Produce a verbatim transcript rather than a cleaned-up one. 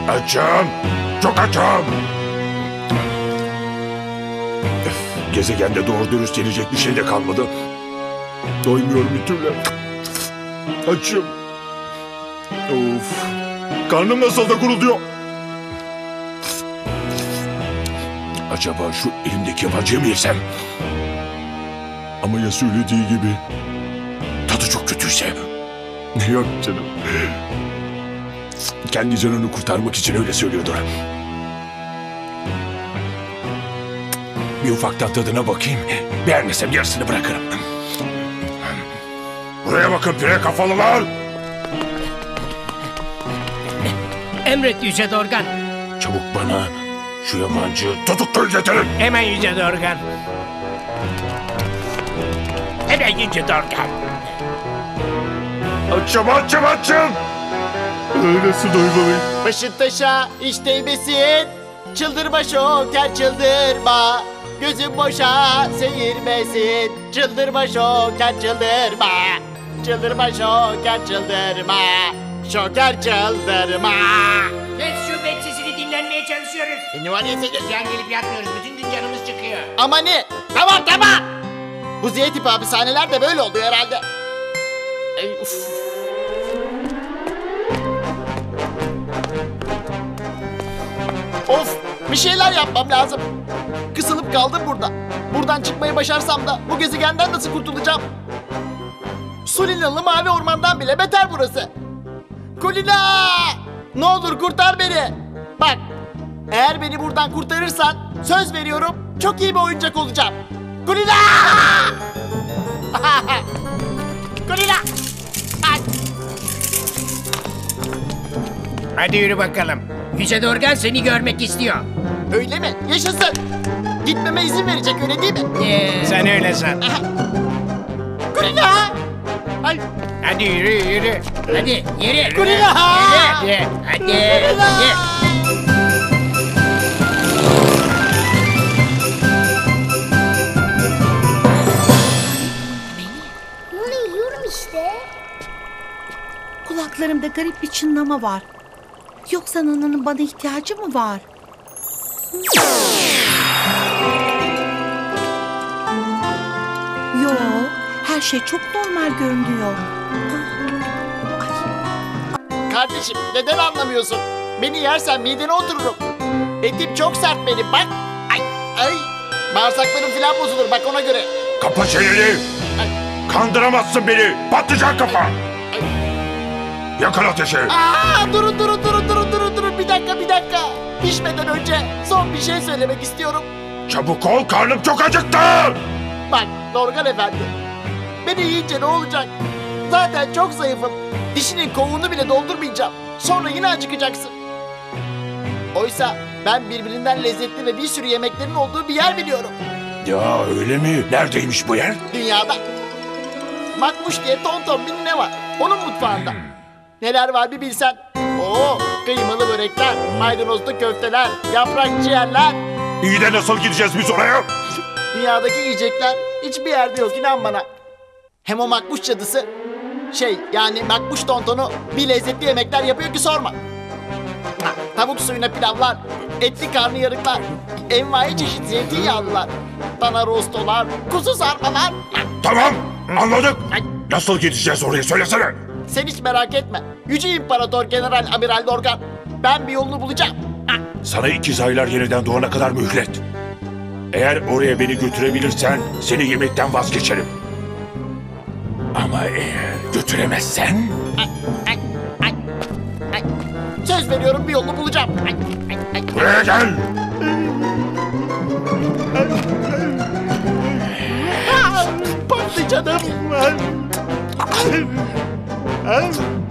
Açım. Çok açım. Gezegende doğru dürüst yenecek bir şey de kalmadı. Doymuyorum bir türlü. Açım. Of. Karnım nasıl da gurulduyor. Acaba şu elimdeki yabancıyı mı yesem? Ama ya söylediği gibi tadı çok kötüyse? Yok canım. Kendi canını kurtarmak için öyle söylüyordur. Bir ufaktan tadına bakayım. Beğenmesem yarısını bırakırım. Buraya bakın pire kafalılar. Emret Yüce Dorgan. Çabuk bana şu yabancı tutukluyu getirin. Hemen Yüce Dorgan. Hemen Yüce Dorgan. Açım açım açım. Nasıl doymalıyım? Başın taşa hiç değmesin. Çıldırma şoker çıldırma. Gözün boşa seyirmesin. Çıldırma şoker çıldırma. Çıldırma şoker çıldırma. Şoker çıldırma. Kes şu bet sesini, dinlenmeye çalışıyoruz. E ne var ya senin? Yan gelip yatmıyoruz, bütün gün canımız çıkıyor. Ama ne? Tamam tamam. Bu Z tipi hapishaneler de böyle oluyor herhalde. Ey, uf. Of, bir şeyler yapmam lazım. Kısılıp kaldım burada. Buradan çıkmayı başarsam da bu gezegenden nasıl kurtulacağım? Sulina'lı mavi ormandan bile beter burası. Kulina! Ne olur kurtar beni. Bak, eğer beni buradan kurtarırsan söz veriyorum çok iyi bir oyuncak olacağım. Kulina! Kulina! Ay. Hadi yürü bakalım. Yüce Dorgan seni görmek istiyor. Öyle mi? Yaşasın. Gitmeme izin verecek öyle değil mi? Ee, Sen öyle san. Kulina! Ay. Hadi yürü yürü. Hadi yürü. Kulina! Yürü. Yürü. Hadi. Kulina! Yürü. Bunu yiyorum işte. Kulaklarımda garip bir çınlama var. Yoksa Nana'nın bana ihtiyacı mı var? Yok, her şey çok normal görünüyor. Kardeşim neden anlamıyorsun? Beni yersen midene otururum. Etim çok sert benim bak. Ay ay. Bağırsaklarım filan bozulur bak ona göre. Kapa çeneni. Ay. Kandıramazsın beni. Patlıcan kafa. Yakın ateşi. Aa, durun durun durun durun durun durun bir dakika bir dakika. Pişmeden önce son bir şey söylemek istiyorum. Çabuk ol, karnım çok acıktı. Bak Dorgan Efendi. Beni yiyince ne olacak? Zaten çok zayıfım. Dişinin kovuğunu bile doldurmayacağım. Sonra yine acıkacaksın. Oysa ben birbirinden lezzetli ve bir sürü yemeklerin olduğu bir yer biliyorum. Ya öyle mi? Neredeymiş bu yer? Dünyada. Makmuş diye tonton bir ne var? Onun mutfağında. Neler var bir bilsen. Oo, kıymalı börekler, maydanozlu köfteler, yaprak ciğerler. İyi de nasıl gideceğiz biz oraya? Dünyadaki yiyecekler hiçbir yerde yok inan bana. Hem o makbuş cadısı, şey yani makbuş tontonu bir lezzetli yemekler yapıyor ki sorma. Ha, tavuk suyuna pilavlar, etli karnıyarıklar, envai çeşit zeytinyağlılar, dana rostolar, kuzu sarmalar. Tamam, anladık. Nasıl gideceğiz oraya söylesene. Sen hiç merak etme. Yüce İmparator General Amiral Dorgan. Ben bir yolunu bulacağım. Ha. Sana ikiz aylar yeniden doğana kadar mühlet. Eğer oraya beni götürebilirsen seni yemekten vazgeçerim. Ama eğer götüremezsen... Ay, ay, ay, ay. Söz veriyorum bir yolunu bulacağım. Ay, ay, ay. Buraya gel. Patlıcanım.